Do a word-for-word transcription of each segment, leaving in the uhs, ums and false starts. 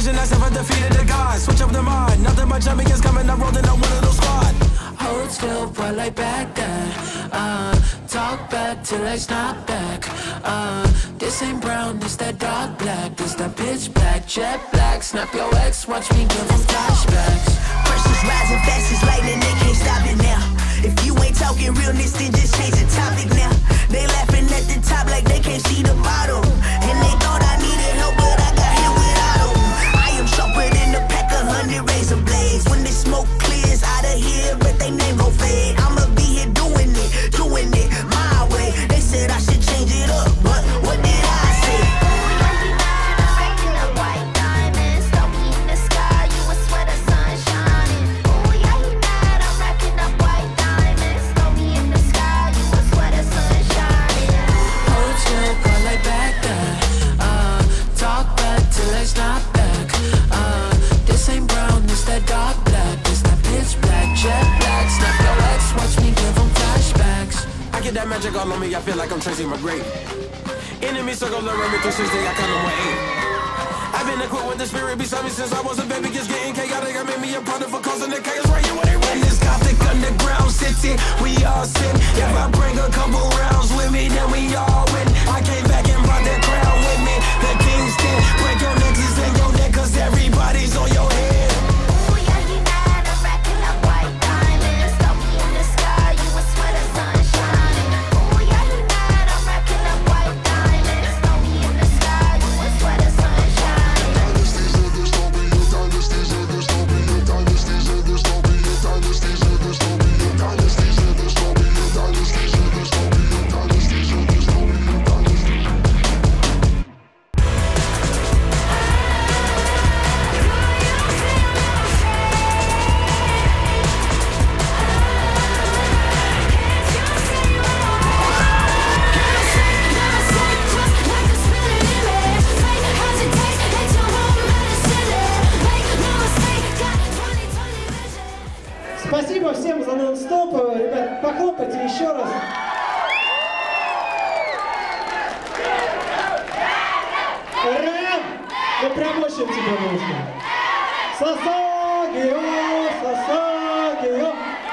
vision, I never defeated the gods. Switch up the mind, nothing but champions coming. I'm rolling up with a little squad. Hold still, while I back then. Uh, talk back till I snap back. Uh, this ain't brown, this that dark black. This that pitch black, jet black. Snap your ex, watch me give them flashbacks. Pressure's rising fast as lightning, they can't stop it now. If you ain't talking realness, then just change the topic now. They laughing at the top like they can't see the bottom. And they thought I needed help, but I got here without them. I am sharper than a pack of hundred razor blades. When the smoke clears out of here, but they name gon' fade. I'ma be here doing it, doing it my way. They said I should change it up, but what did I say? That magic all on me, I feel like I'm Tracy McGrady. Enemy circle around me through sixty, I count them with eight. I've been equipped with the spirit beside me since I was a baby. It's getting chaotic, I made me a product for causing the chaos right here. When they run this gothic underground city, we all sin. If I bring a couple rounds with me, then we all win. I came back and brought that crown with me. The Kingston, break your necks and your neck, cause everybody's on your head. Спасибо всем за нон-стоп. Ребят, похлопайте еще раз. Рэм! Ну прям очень тебе нужно. Сосагио, сосагио.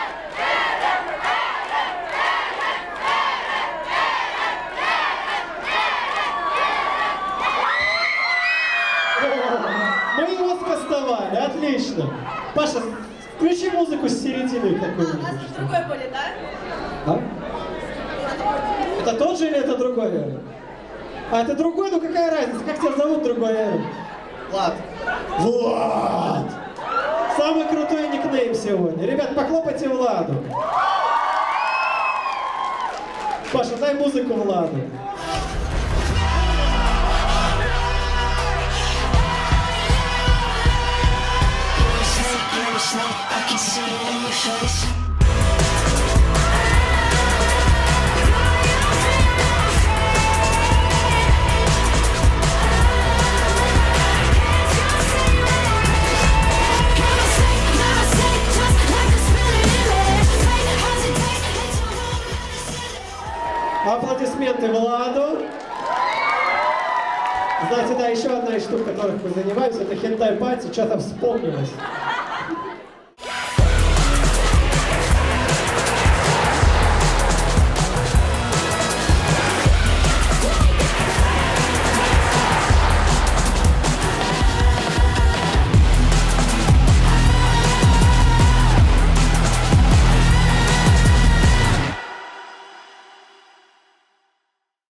Мы его скастовали, отлично. Паша, включи музыку с середины какую-нибудь. А, у нас другое поле, да? А? Это тот же или это другой Эрик? А, это другой? Ну какая разница? Как тебя зовут другой Эрик? Влад. Влад! Самый крутой никнейм сегодня. Ребят, похлопайте Владу. Паша, дай музыку Владу. I can see it in your face. Аплодисменты Владу. Знаете, да, еще одна из штук, которых мы занимаемся, это хентай-пати, что-то вспомнилось.